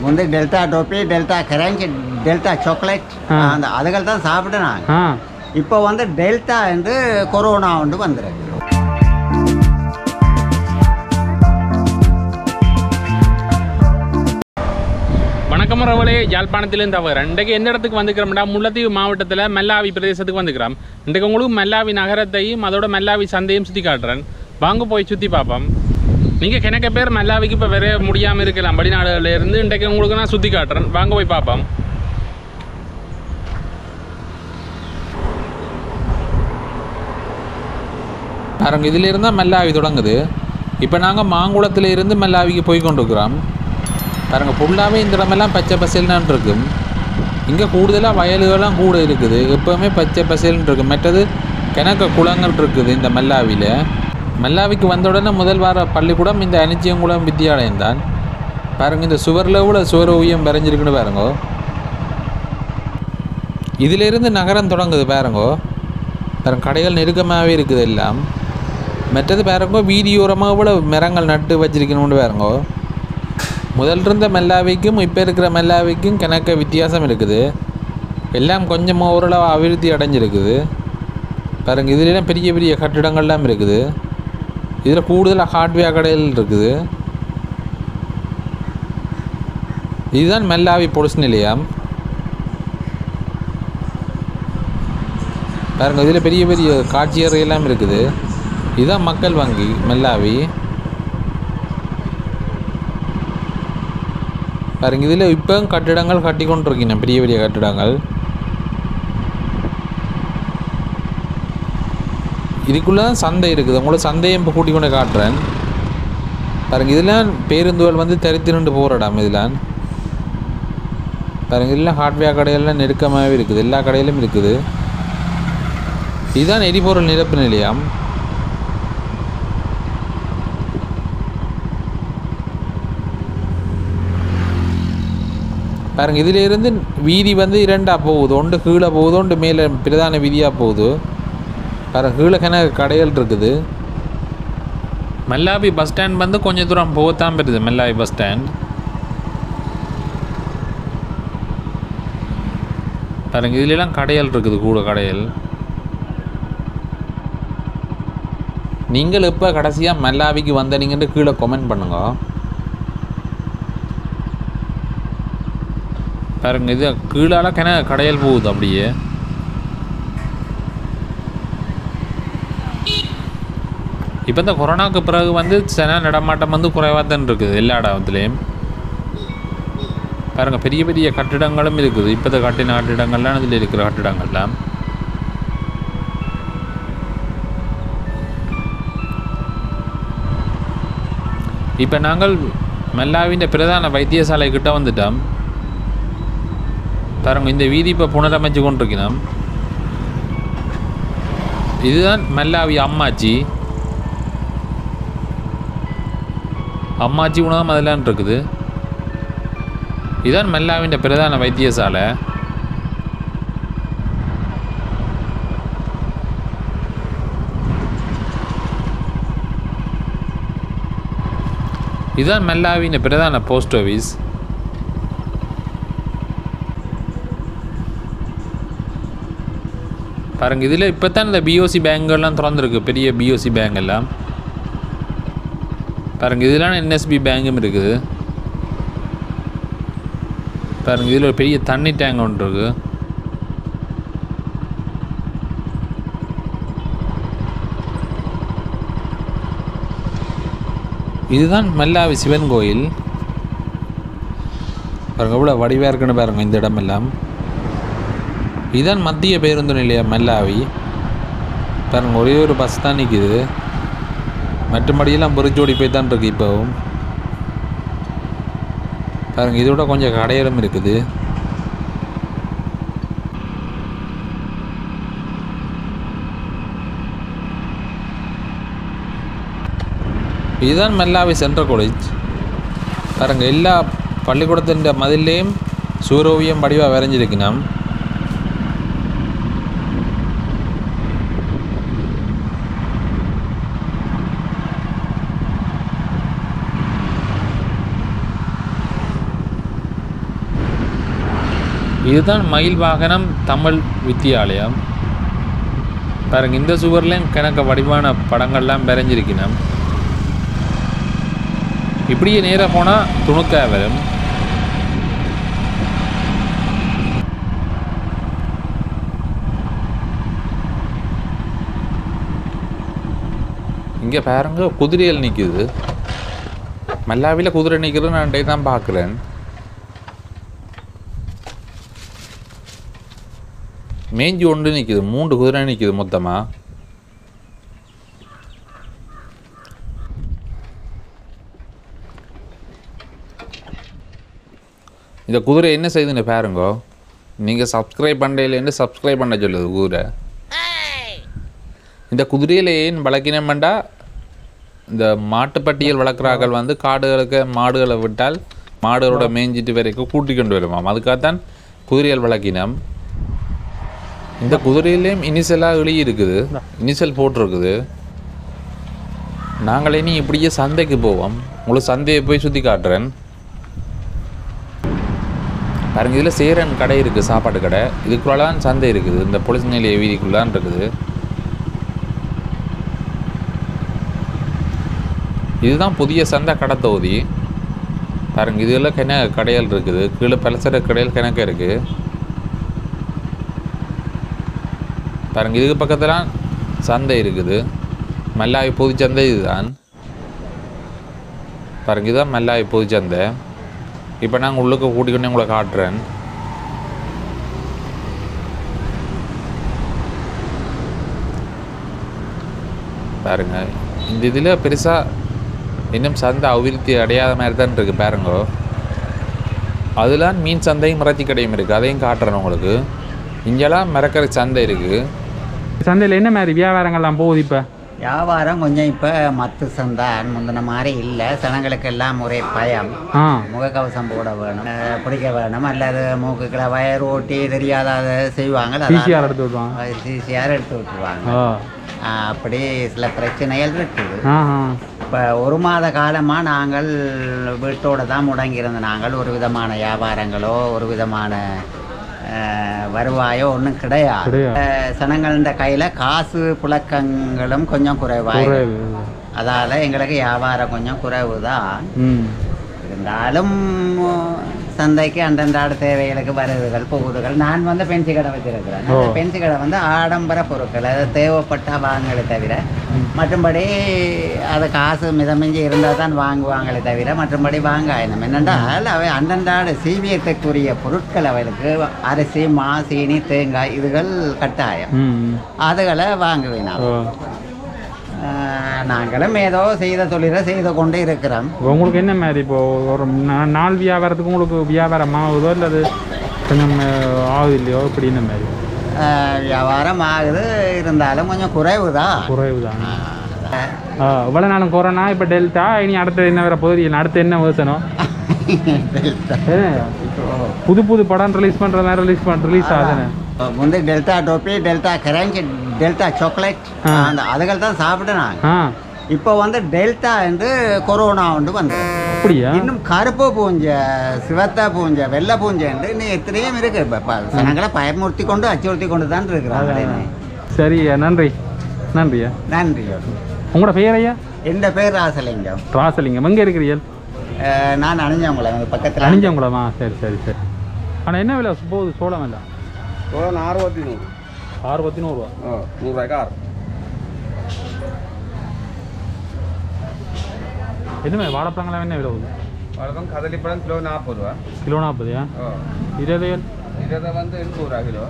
முந்தைய Delta toffee, Delta crunch, Delta chocolate அந்த அதுகள் தான் சாப்பிட்டேன். இப்போ வந்து டெல்டா என்று கொரோனா ஒன்று வந்துருக்கு. வணக்கம் ரவலே, யாழ்ப்பாணத்திலேருந்து அவர் இன்றைக்கு எந்த இடத்துக்கு வந்துக்கிறோம்டா, முல்லைத்தீவு மாவட்டத்தில் மெல்லாவி பிரதேசத்துக்கு வந்துக்கிறோம். இன்றைக்கு உங்களுக்கு மெல்லாவி நகரத்தையும் அதோட மெல்லாவி சந்தையும் சுற்றி காட்டுறேன். வாங்க போய் சுற்றி பார்ப்போம். நீங்கள் கிணக்க பேர் மெல்லாவிக்கு இப்போ வர முடியாமல் இருக்கலாம் வெளிநாடுகளிலேருந்து. இன்றைக்கு உங்களுக்கு நான் சுற்றி காட்டுறேன். வாங்க போய் பார்ப்போம். பாருங்க, இதிலிருந்து தான் மெல்லாவி தொடங்குது. இப்போ நாங்கள் மாங்குளத்தில் இருந்து மெல்லாவிக்கு போய் கொண்டிருக்கிறோம். பாருங்கள், ஃபுல்லாகவே இந்த இடமெல்லாம் பச்சை பசேல்னு இருக்கும். இங்கே கூடுதலாக வயல்கள்லாம் கூட இருக்குது. எப்போவுமே பச்சை பசேல்னு இருக்குது. மற்றது கிணக்க குளங்கள் இருக்குது இந்த மெல்லாவியில். மெல்லாவிக்கு வந்த உடனே முதல் வார பள்ளிக்கூடம் இந்த அனிச்சியங்குளம் வித்தியாலயம் தான். பாருங்கள், இந்த சுவரில் கூட சுவர் ஓவியம் வரைஞ்சிருக்குன்னு பாருங்கோ. இதிலிருந்து நகரம் தொடங்குது பாருங்கோ. பாருங்க, கடைகள் நெருக்கமாகவே இருக்குது எல்லாம். மற்றது பாருங்கோ, வீதியோரமாக கூட மரங்கள் நட்டு வச்சிருக்கணும்னு பாருங்கோ. முதல் இருந்த மெல்லாவிக்கும் இப்போ இருக்கிற மெல்லாவிக்கும் கணக்க வித்தியாசம் இருக்குது. எல்லாம் கொஞ்சம் ஓரளவு அபிவிருத்தி அடைஞ்சிருக்குது. பாருங்கள், இதுலாம் பெரிய பெரிய கட்டிடங்கள்லாம் இருக்குது. இதில் கூடுதலாக ஹார்ட்வேர் கடைகள் இருக்குது. இதுதான் மெல்லாவி பொலிஸ் நிலையம். பாருங்கள், இதில் பெரிய பெரிய காட்சியறையெல்லாம் இருக்குது. இதுதான் மக்கள் வங்கி மெல்லாவி. பாருங்க, இதில் இப்போ கட்டிடங்கள் கட்டி கொண்டிருக்கீங்க, பெரிய பெரிய கட்டிடங்கள். இதுக்குள்ளே தான் சந்தை இருக்குது. உங்களை சந்தையை இப்போ கூட்டி கொண்டு காட்டுறேன். பாருங்க, இதெல்லாம் பேருந்துகள் வந்து தரித்திரண்டு போகிற இடம். இதெல்லாம் பாருங்க, இதெல்லாம் ஹார்ட்வேர் கடையெல்லாம் நெருக்கமாகவே இருக்குது. எல்லா கடையிலும் இருக்குது. இதுதான் எரிபொருள் நிரப்பு நிலையம். பாருங்க, இதிலிருந்து வீதி வந்து இரண்டாக போகுது. ஒன்று கீழே போகுது, ஒன்று மேலே பிரதான வீதியாக போகுது. பாருங்க, கீழே கிணறு கடைகள் இருக்குது. மெல்லாவி பஸ் ஸ்டாண்ட் வந்து கொஞ்சம் தூரம் போகத்தான் பெறுது. மெல்லாவி பஸ் ஸ்டாண்ட் பாருங்க, இதுலாம் கடைகள் இருக்குது, கூட கடைகள். நீங்கள் இப்போ கடைசியாக மெல்லாவிக்கு வந்தீங்கன்னு கீழே கமெண்ட் பண்ணுங்க. பாருங்க, இது கீழால கடையில் போகுது அப்படியே. இப்போ இந்த கொரோனாவுக்கு பிறகு வந்து சில நடமாட்டம் வந்து குறைவாக தான் இருக்குது எல்லா இடத்துலையும். பாருங்கள், பெரிய பெரிய கட்டிடங்களும் இருக்குது. இப்போ கட்டின கட்டிடங்கள்லாம் இதில் இருக்கிற கட்டிடங்கள்லாம். இப்போ நாங்கள் மெல்லாவின் பிரதான வைத்தியசாலை கிட்ட வந்துட்டோம். பாருங்க, இந்த வீதி இப்போ புனரமைச்சு கொண்டிருக்கணும். இதுதான் மெல்லாவி அம்மாச்சி உணவகம் அதெல்லாம் இருக்குது. இதுதான் மெல்லாவின் பிரதான வைத்தியசாலை. இதுதான் மெல்லாவின் பிரதான போஸ்ட் ஆஃபீஸ். பாருங்கள், இதில் இப்போ தான் இந்த பிஓசி பேங்கெல்லாம் திறந்துருக்கு, பெரிய பிஓசி பேங்க் எல்லாம். பாருங்கள், இதெல்லாம் என்எஸ்பி பேங்கும் இருக்குது. பாருங்கள், இதில் ஒரு பெரிய தண்ணி டேங்க் ஒன்று இருக்குது. இதுதான் மெல்லாவி சிவன் கோயில். பாருங்கள், எவ்வளோ வடிவாக இருக்குன்னு பாருங்கள் இந்த இடமெல்லாம். இதுதான் மத்திய பேருந்து நிலையம் மெல்லாவி. பாருங்கள், ஒரே ஒரு பஸ் தான் நிற்கிது. மற்றபடியெல்லாம் பொறிச்சோடி போய் தான் இருக்குது இப்போவும். பாருங்கள், இதோட கொஞ்சம் கடையிலும் இருக்குது. இதுதான் மெல்லாவி சென்ட்ரல் காலேஜ். பாருங்கள், எல்லா பள்ளிக்கூடத்தின் மதிலையும் சூரோவியம் வடிவாக வரைஞ்சிருக்கணும். இதுதான் மயில் வாகனம் தமிழ் வித்தியாலயம். பாருங்க, இந்த சுவர்லேயும் கணக்க வடிவான படங்கள்லாம் வரைஞ்சிருக்கணும். இப்படியே நேராக போனால் துணுக்கா வரும். இங்கே பாருங்க, குதிரைகள் நிற்குது. மல்லாவியில் குதிரை நிற்கிறது நான் தான் பார்க்குறேன். மேஞ்சி ஒன்று நிற்குது, 3 குதிரை நிற்குது மொத்தமாக. இந்த குதிரை என்ன செய்யுதுன்னு பாருங்கோ. நீங்கள் சப்ஸ்கிரைப் பண்ணலேன்னு சப்ஸ்கிரைப் பண்ண சொல்லுது குதிரை. இந்த குதிரையில் ஏன் வளர்க்கினோம்டா, இந்த மாட்டுப்பட்டியல் வளர்க்குறார்கள் வந்து காடுகளுக்கு மாடுகளை விட்டால் மாடுகளோட மேய்ஞ்சிட்டு வரைக்கும் கூட்டி கொண்டு வருமாம். அதுக்காகத்தான் குதிரைகள் வளர்க்கினோம். இந்த குதிரையிலேயும் இனிஷியலாக எழுதி இருக்குது, இனிஷியல் போட்டிருக்குது. நாங்களே நீ இப்படியே சந்தைக்கு போவோம். உங்களுக்கு சந்தையை போய் சுற்றி காட்டுறேன் பாருங்க. இதில் சேரன் கடை இருக்குது, சாப்பாடு கடை. இதுக்குள்ளே தான் சந்தை இருக்குது. இந்த பொலிஸ் நிலைய வீதிக்குள்ளான் இருக்குது. இதுதான் புதிய சந்தை கடை தொகுதி. பாருங்க, இதெல்லாம் கடைகள் இருக்குது. கீழே பலசர கடைகள் கிணக்க இருக்குது. பாருங்க, இதுக்கு பக்கத்தில் சந்தை இருக்குது. மல்லாவி பொதுச்சந்தை இதுதான். பாருங்க, இதுதான் மல்லாவி பொதுச்சந்தை. இப்போ நாங்கள் உள்ளுக்கு கூட்டிக்கொண்டே உங்களை காட்டுறேன். பாருங்க, இந்த இதில் பெருசாக இன்னும் சந்தை அபிவிருத்தி அடையாத மாதிரி தான் இருக்குது. பாருங்க, அதெல்லாம் மீன் சந்தையும் மரத்தி கடையும் இருக்குது. அதையும் காட்டுறேன் உங்களுக்கு. இங்கெல்லாம் மரக்கரை சந்தை இருக்குது. சந்தையில் என்ன மாதிரி வியாபாரங்கள்லாம் போகுது? இப்போ வியாபாரம் கொஞ்சம் இப்போ மத்து சந்தை முந்தின மாதிரி இல்லை. ஜனங்களுக்கெல்லாம் ஒரே பயம். முகக்கவசம் போட வேணும், பிடிக்க வேணும், அல்லது மூக்குக்களை வயர் ஓட்டி தெரியாத அதை செய்வாங்க. சிசிஆர் எடுத்து விட்டுருவாங்க. சிசிஆர் எடுத்து விட்டுருவாங்க. அப்படி சில பிரச்சனைகள் இருக்குது. இப்போ 1 மாத காலமாக நாங்கள் வீட்டோடு தான் முடங்கியிருந்த நாங்கள் ஒரு விதமான வியாபாரங்களோ ஒரு விதமான வருவாயோ ஒன்றும் கிடையாது. சனங்கள கையில் காசு புழக்கங்களும் கொஞ்சம் குறைவாக, அதால் எங்களுக்கு வியாபாரம் கொஞ்சம் குறைவு தான். இருந்தாலும் சந்தைக்கு அந்தந்தாட தேவைகளுக்கு வருதுகள் போகுதுகள். நான் வந்து பென்சி கடை வச்சிருக்கிறேன். அந்த பென்சி கடை வந்து ஆடம்பர பொருட்கள், அது தேவைப்பட்ட வாங்கலை தவிர மற்றும்படி அது காசு மிதமிஞ்சி இருந்தால் தான் வாங்குவாங்களே தவிர மற்றும்படி வாங்காயினம். என்னென்றால் அவை அந்தந்தாடு சீவியத்துக்குரிய பொருட்கள் அவளுக்கு அரிசி, மா, சீனி, தேங்காய் இதுகள் கட்டாயம். அதுகளை வாங்குவேன். நாங்களும் ஏதோ செய்த தொழிலை செய்து கொண்டு இருக்கிறோம். உங்களுக்கு என்ன மாதிரி இப்போ ஒரு நாள் வியாபாரத்துக்கு உங்களுக்கு வியாபாரம் ஆகுதோ அல்லது கொஞ்சம் ஆகுது இல்லையோ இப்படி என்ன மாதிரி வியாபாரம் ஆகுது? இருந்தாலும் கொஞ்சம் குறைவு தான். இவ்வளோ நாளும் கொரோனா, இப்போ டெல்டா, இனி அடுத்தது என்ன வேற போகுது? அடுத்து என்ன வேசனம்? புது புது படம் ரிலீஸ் பண்ணுற மாதிரி ரிலீஸ் ஆகுதுன்னு முந்தைய Delta toffee, Delta crunchy, Delta chocolate அந்த அதுகள் தான் சாப்பிட்டேன். இப்போ வந்து டெல்டா என்று கொரோனா ஒன்று வந்து இன்னும் கருப்பு பூஞ்சை, சிவத்த பூஞ்சை, வெள்ளை பூஞ்சை என்று இன்னும் எத்தனையும் இருக்கு. ஜனங்களை பயமுறுத்தி கொண்டு அச்சுறுத்தி கொண்டு தான் இருக்கிறாங்க. சரி, நன்றி. நன்றியா? நன்றி. உங்களோட பெயர் ஐயா? என் பேர் ராசலிங்கம். ராசலிங்கம். எங்கே இருக்கிறீர்கள்? நான் அணிஞ்சவங்குளம் பக்கத்தில். அணிஞ்சவங்குளமா? சரி சரி சரி. ஆனால் என்ன விலை போகுது சோளம்? இல்லை, சோளம் 600. 600 ரூபா. 100 ரூபாய்க்கு 6. என்ன மாதிரி வாழைப்பழங்களாம் என்ன விலை போகுது? வாழைப்பழம் கதலிப்பழம் கிலோ 40 ரூபா. கிலோ 40? 20 வந்து 800 ரூபா கிலோ.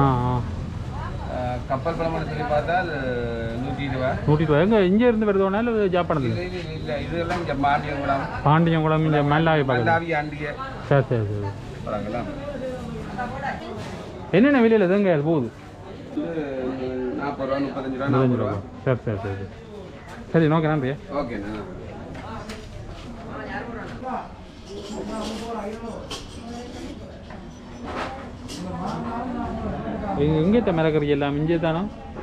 கப்பல் பழம் சொல்லி பார்த்தா 120. 120. எங்கே இங்கே இருந்து வருதோனா இல்லை ஜாப்பானது? இல்லை, இதெல்லாம் இங்கே பாண்டியங்குளம். பாண்டியங்குளம் இங்கே மல்லாவி பக்கம். மல்லாவி ஆண்டிய. சரி சரி சரி. பழங்களா என்னென்ன விலையில் எதுங்க போகுது? 40 ரூபா, 35 ரூபா, 40 ரூபா. சரி சரி சரி சரி. ஓகே, நன்றி. ஓகேண்ணா. எங்கே மிளகறி எல்லாம் இங்கே தானோ?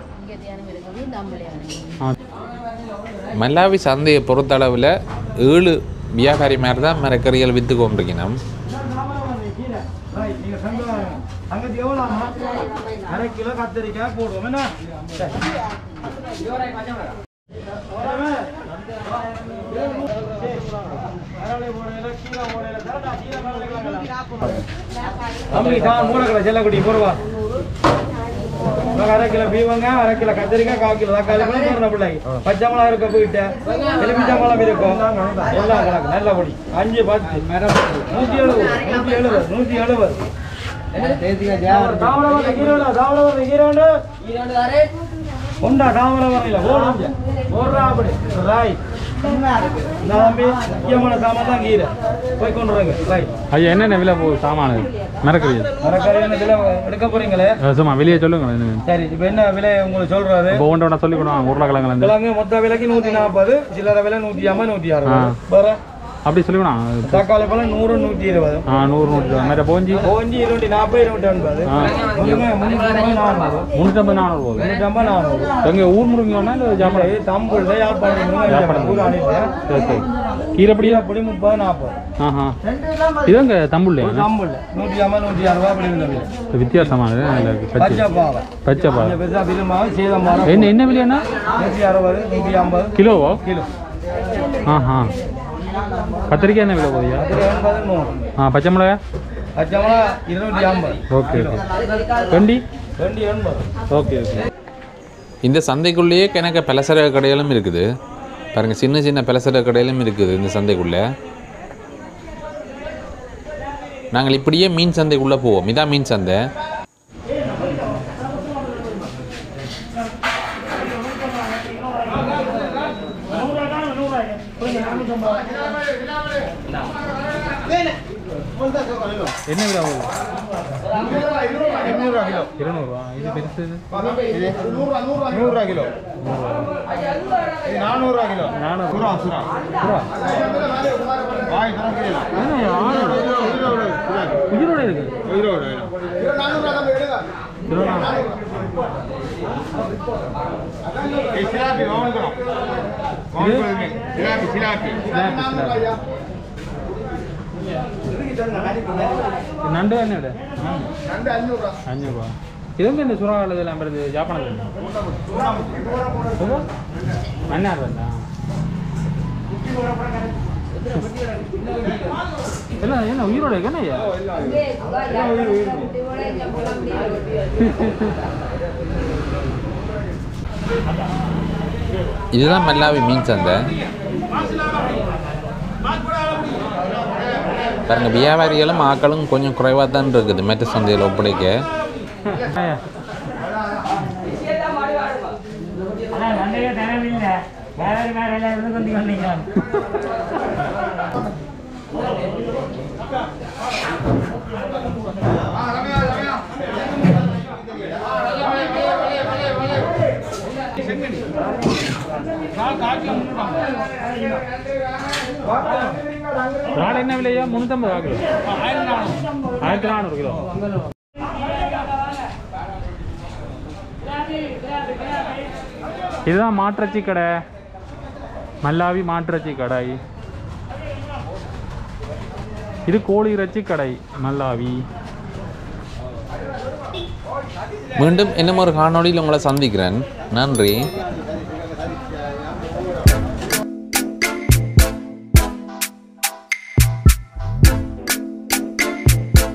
மல்லாவி சந்தையை பொறுத்தளவில் 7 வியாபாரி மாதிரி தான் மரக்கறிகள் விற்று கொண்டிருக்கணும். அங்கே எவ்வளோமா 1/2 கிலோ கத்திரிக்காய் போடுவோம் என்ன செல்லக்குடி போடுவா 1/2 கிலோ பீவங்க 1/2 கிலோ கத்திரிக்காய் 1/4 கிலோ தக்காளி பிள்ளை பச்சை மிளகா இருக்க போயிட்டு எலுமிச்சம்பழம் இருக்கும் எல்லாம் கணக்கு நல்லபடி 5 10 170 ஐயா என்னென்ன விலை போகுது சாமானு மரக்கறி எடுக்க போறீங்களே சும்மா வெளியே சொல்லுங்க சரி இப்போ என்ன விலை உங்களுக்கு சொல்றாரு இப்போ ஒன்றா சொல்லி கொடுங்க உருளைக்கிழங்கு மொத்த விலைக்கு 140 சில்லறை விலை 150 160 வேற அப்படி சொல்லிக்கணும் தக்காளி பழம் 100 120 100 100 போஞ்சி 240 280 எங்க ஊர் முருங்கனா இல்லை ஜாப்பட தம்புள்ள யாழ்ப்பாணம் கீரைப்படி அப்படி 30 40 இதுங்க தம்புள்ள தம்புள்ள 150 160 வித்தியாசமான பச்சை பாவை என்ன விலைன்னா 160 150 கிலோவோ கத்திரிக்காய் என்ன விலை போதியா பச்சை மிளகா 250 ஓகே வெண்டி ஓகே இந்த சந்தைக்குள்ளேயே கிணக்க பலசர கடைகளும் இருக்குது பாருங்கள், சின்ன சின்ன பலசர கடைகளும் இருக்குது இந்த சந்தைக்குள்ளே. நாங்கள் இப்படியே மீன் சந்தைக்குள்ளே போவோம். இதான் மீன் சந்தை. என்ன விலை ஆகுது? 200 கிலோ. 200 இது பெருசு. இது 100 கிலோ. இது 400 கிலோ. 400 சுறா. வாய் தரங்கல. உயிரோட இருக்கு. உயிரோட. 400 தான் எடுங்க. 400. இது சிலாபி வாங்குறோம். சிலாபி. நண்டு என்ன விலை? நண்டு 500 500. இதுங்க இந்த சுறாவில் எல்லாம் வருது ஜாப்பானில் மன்னார் வந்தா எல்லாம் என்ன உயிரோட இருக்கு என்ன? இதுதான் மல்லாவி மீன் சந்தை. பாருங்க, வியாபாரிகளும் ஆக்களும் கொஞ்சம் குறைவாக தான் இருக்குது மற்ற சந்தையில் ஒப்படைக்க. என்ன விலையா? 350 கிலோ. 1400 கிலோ. இதுதான் மாட்டிறச்சி கடை, மல்லாவி மாட்டிறச்சி கடை. இது கோழி இறைச்சி கடை மல்லாவி. மீண்டும் இன்னும் ஒரு காணொளியில் உங்களை சந்திக்கிறேன். நன்றி.